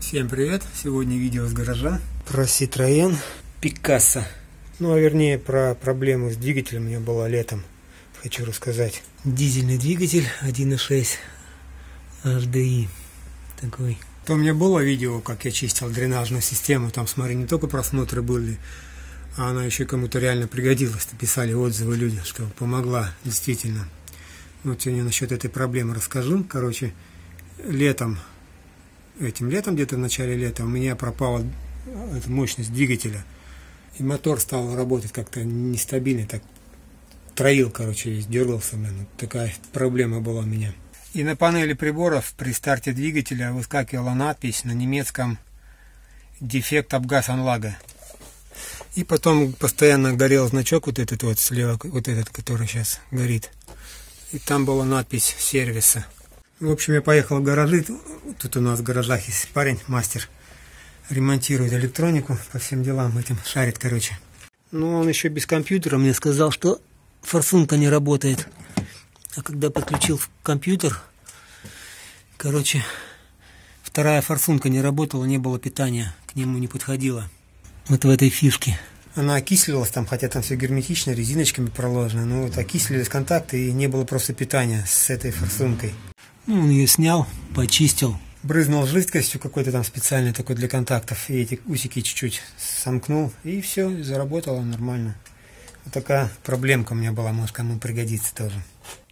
Всем привет! Сегодня видео с гаража про Citroën Picasso. Ну, а вернее, про проблему с двигателем у меня была летом. Хочу рассказать. Дизельный двигатель 1.6 HDI. Такой. То у меня было видео, как я чистил дренажную систему. Там, смотри, не только просмотры были, а она еще кому-то реально пригодилась. Писали отзывы люди, что помогла действительно. Вот сегодня насчет этой проблемы расскажу. Короче, этим летом, где-то в начале лета, у меня пропала эта мощность двигателя. И мотор стал работать как-то нестабильно, так троил, весь дергался. Вот такая проблема была у меня. И на панели приборов при старте двигателя выскакивала надпись на немецком «Дефект обгаз анлага». И потом постоянно горел значок вот этот вот слева, вот этот, который сейчас горит. И там была надпись сервиса. В общем, я поехал в гаражи. Тут у нас в гаражах есть парень, мастер. Ремонтирует электронику по всем делам. Этим шарит, Но он еще без компьютера мне сказал, что форсунка не работает. А когда подключил компьютер, вторая форсунка не работала, не было питания. К нему не подходила. Вот в этой фишке. Она окислилась там, хотя там все герметично, резиночками проложено. Но вот окислились контакты и не было просто питания с этой форсункой. Он ее снял, почистил. Брызнул жидкостью какой-то там специальной такой для контактов. И эти усики чуть-чуть сомкнул. И все, заработало нормально. Вот такая проблемка у меня была, может кому пригодится тоже.